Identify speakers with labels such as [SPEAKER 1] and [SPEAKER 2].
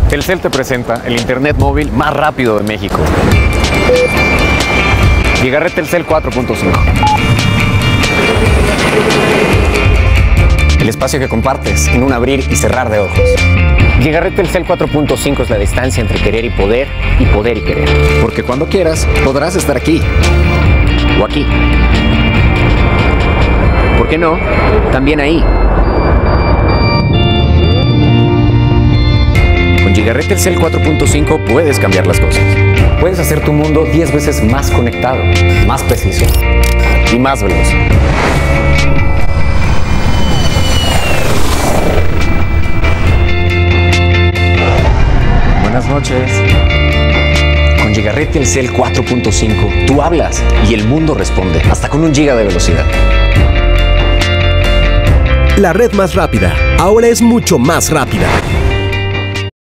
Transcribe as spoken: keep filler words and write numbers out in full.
[SPEAKER 1] Telcel te presenta el internet móvil más rápido de México. Gigaret Telcel cuatro punto cinco.
[SPEAKER 2] El espacio que compartes en un abrir y cerrar de ojos.
[SPEAKER 3] Gigaret Telcel cuatro punto cinco es la distancia entre querer y poder, y poder y querer.
[SPEAKER 2] Porque cuando quieras, podrás estar aquí.
[SPEAKER 3] O aquí. ¿Por qué no? También ahí.
[SPEAKER 2] Con Gigaret Telcel cuatro punto cinco puedes cambiar las cosas.
[SPEAKER 3] Puedes hacer tu mundo diez veces más conectado, más preciso
[SPEAKER 2] Y más veloz.
[SPEAKER 3] Buenas noches.
[SPEAKER 2] Con Gigaret Telcel cuatro punto cinco, tú hablas y el mundo responde, hasta con un giga de velocidad.
[SPEAKER 4] La red más rápida, ahora es mucho más rápida.